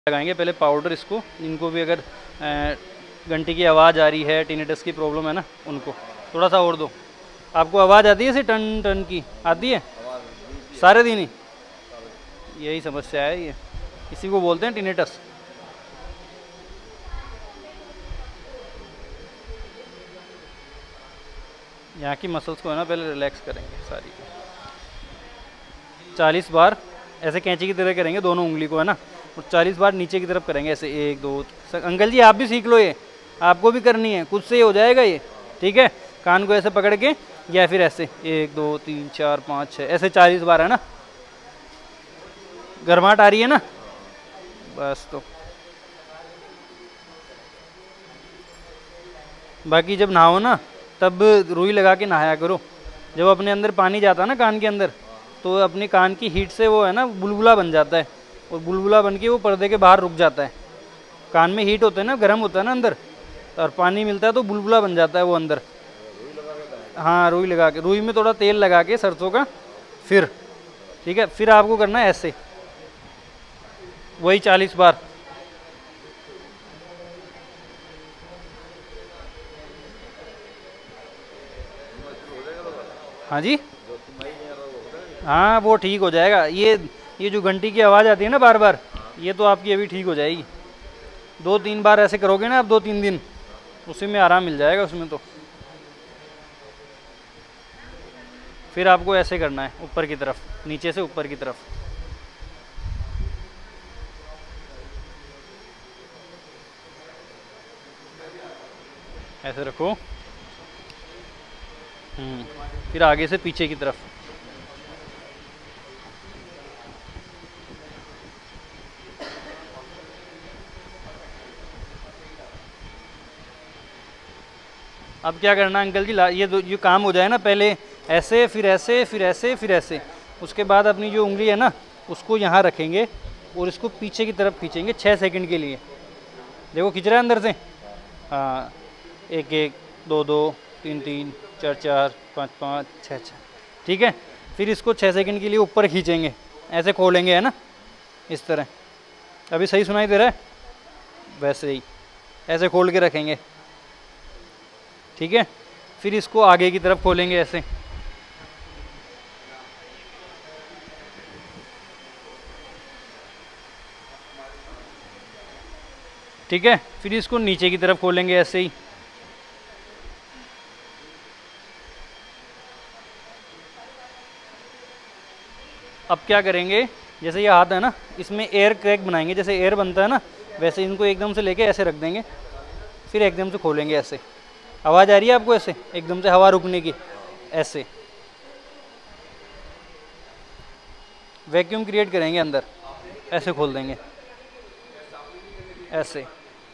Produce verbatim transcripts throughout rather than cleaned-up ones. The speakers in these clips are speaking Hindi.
लगाएंगे पहले पाउडर इसको, इनको भी अगर घंटी की आवाज़ आ रही है, टिनिटस की प्रॉब्लम है ना उनको। थोड़ा सा और दो। आपको आवाज़ आती है इसे टन टन की आती है सारे दिन ही? यही समस्या है, ये इसी को बोलते हैं टिनिटस। यहाँ की मसल्स को है ना पहले रिलैक्स करेंगे सारी। चालीस बार ऐसे कैंची की तरह करेंगे दोनों उंगली को, है ना, और चालीस बार नीचे की तरफ करेंगे ऐसे। एक दो। अंकल जी आप भी सीख लो, ये आपको भी करनी है, खुद से ही हो जाएगा ये, ठीक है। कान को ऐसे पकड़ के या फिर ऐसे एक दो तीन चार पाँच छः ऐसे चालीस बार, है ना। गर्माहट आ रही है ना, बस। तो बाकी जब नहाओ ना तब रुई लगा के नहाया करो। जब अपने अंदर पानी जाता है ना कान के अंदर, तो अपने कान की हीट से वो है ना बुलबुला बन जाता है, और बुलबुला बन के वो पर्दे के बाहर रुक जाता है। कान में हीट होता है ना, गर्म होता है ना अंदर, और पानी मिलता है तो बुलबुला बन जाता है वो अंदर। हाँ, रुई लगा के, रुई में थोड़ा तेल लगा के सरसों का, फिर ठीक है। फिर आपको करना है ऐसे, वही चालीस बार। हाँ जी, हाँ वो ठीक हो जाएगा। ये ये जो घंटी की आवाज़ आती है ना बार बार, ये तो आपकी अभी ठीक हो जाएगी। दो तीन बार ऐसे करोगे ना आप, दो तीन दिन, उसी में आराम मिल जाएगा उसमें तो। फिर आपको ऐसे करना है ऊपर की तरफ, नीचे से ऊपर की तरफ। ऐसे रखो। हम्म फिर आगे से पीछे की तरफ। अब क्या करना है अंकल जी, ये दो ये काम हो जाए ना, पहले ऐसे फिर ऐसे फिर ऐसे फिर ऐसे, उसके बाद अपनी जो उंगली है ना उसको यहाँ रखेंगे और इसको पीछे की तरफ खींचेंगे छः सेकंड के लिए। देखो खींच रहा है अंदर से। हाँ, एक एक, दो दो, तीन तीन, चार चार, पाँच पाँच, छः छः, ठीक है। फिर इसको छः सेकंड के लिए ऊपर खींचेंगे, ऐसे खोलेंगे, है ना, इस तरह। अभी सही सुनाई दे रहा है? वैसे ही ऐसे खोल के रखेंगे, ठीक है। फिर इसको आगे की तरफ खोलेंगे ऐसे, ठीक है। फिर इसको नीचे की तरफ खोलेंगे ऐसे ही। अब क्या करेंगे, जैसे ये हाथ है ना, इसमें एयर क्रैक बनाएंगे, जैसे एयर बनता है ना वैसे इनको एकदम से लेके ऐसे रख देंगे, फिर एकदम से खोलेंगे ऐसे। आवाज़ आ रही है आपको? ऐसे एकदम से हवा रुकने की, ऐसे वैक्यूम क्रिएट करेंगे अंदर, ऐसे खोल देंगे ऐसे।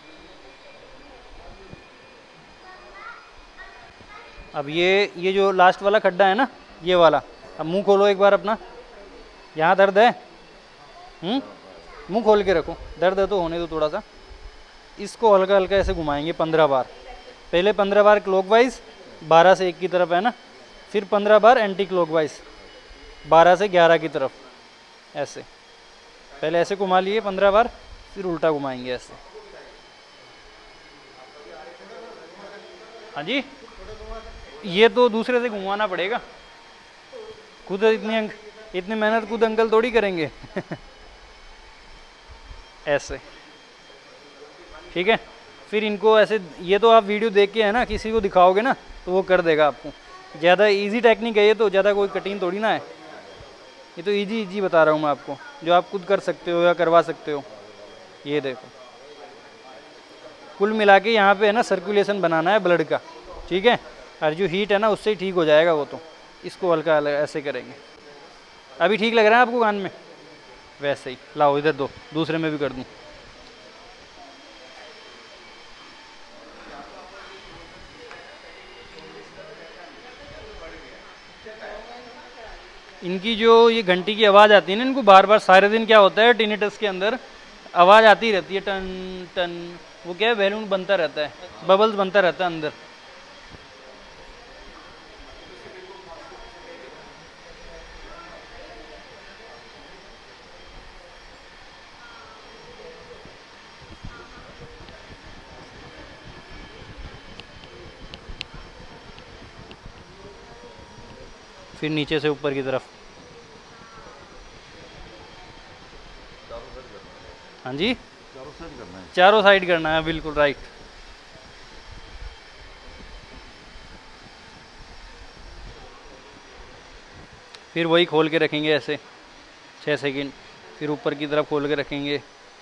अब ये ये जो लास्ट वाला खड्डा है ना, ये वाला, अब मुंह खोलो एक बार अपना। यहाँ दर्द है? हम्म मुंह खोल के रखो, दर्द है तो होने दो थोड़ा सा। इसको हल्का हल्का ऐसे घुमाएंगे पंद्रह बार। पहले पंद्रह बार क्लॉकवाइज, बारह से एक की तरफ, है ना। फिर पंद्रह बार एंटी क्लॉकवाइज, बारह से ग्यारह की तरफ, ऐसे। पहले ऐसे घुमा लिए पंद्रह बार, फिर उल्टा घुमाएंगे ऐसे। हाँ जी, ये तो दूसरे से घुमाना पड़ेगा, खुद इतनी इतनी मेहनत खुद अंकल थोड़ी करेंगे। ऐसे, ठीक है। फिर इनको ऐसे, ये तो आप वीडियो देख के है ना, किसी को दिखाओगे ना तो वो कर देगा आपको। ज़्यादा इजी टेक्निक है ये तो, ज़्यादा कोई कठिन थोड़ी ना है। ये तो इजी इजी बता रहा हूँ मैं आपको, जो आप खुद कर सकते हो या करवा सकते हो। ये देखो, कुल मिला के यहाँ पे है ना सर्कुलेशन बनाना है ब्लड का, ठीक है। और जो हीट है ना उससे ही ठीक हो जाएगा वो तो। इसको हल्का ऐसे करेंगे। अभी ठीक लग रहा है आपको कान में? वैसे ही लाओ, इधर दो, दूसरे में भी कर दूँ। इनकी जो ये घंटी की आवाज़ आती है ना, इनको बार बार सारे दिन क्या होता है, टिनिटस के अंदर आवाज़ आती रहती है, टन टन। वो क्या है, बैलून बनता रहता है, बबल्स बनता रहता है अंदर। फिर नीचे से ऊपर की तरफ। हाँ जी, चारों साइड करना है। चारों साइड करना है, बिल्कुल राइट। फिर वही खोल के रखेंगे ऐसे छः सेकंड, फिर ऊपर की तरफ खोल के रखेंगे,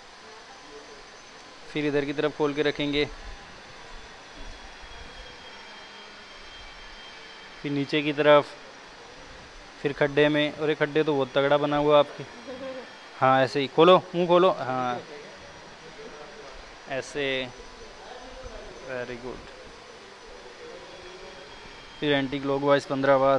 फिर इधर की तरफ खोल के रखेंगे, फिर नीचे की तरफ, फिर खड्डे में। और ये खड्डे तो बहुत तगड़ा बना हुआ आपके। हाँ ऐसे ही खोलो, मुंह खोलो, हाँ ऐसे, वेरी गुड। फिर एंटी क्लॉकवाइज पंद्रह बार।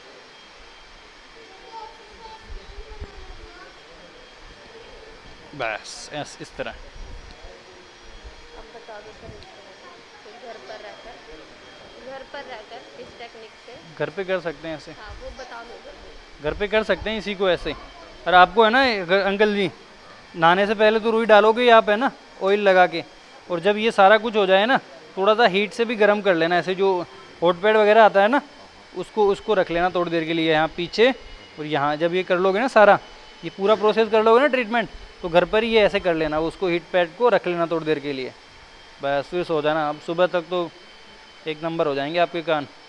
बस ऐस इस तरह। अब बता दो सर, इस तरह से घर पर रहकर, घर पर रहकर इस टेक्निक से। घर पे कर सकते हैं ऐसे, हाँ वो बता दो सर। घर पे कर सकते हैं इसी को ऐसे। और आपको है ना अगर- अंकल जी, नहाने से पहले तो रुई डालोगे ही आप, है ना, ऑयल लगा के। और जब ये सारा कुछ हो जाए ना, थोड़ा सा हीट से भी गर्म कर लेना, ऐसे जो हॉट पैड वगैरह आता है ना, उसको उसको रख लेना थोड़ी देर के लिए यहाँ पीछे। और यहाँ जब ये कर लोगे ना सारा, ये पूरा प्रोसेस कर लोगे ना ट्रीटमेंट, तो घर पर ही ये ऐसे कर लेना, उसको हीट पैड को रख लेना थोड़ी देर के लिए। बस फिर सो जाना। अब सुबह तक तो एक नंबर हो जाएंगे आपके कान।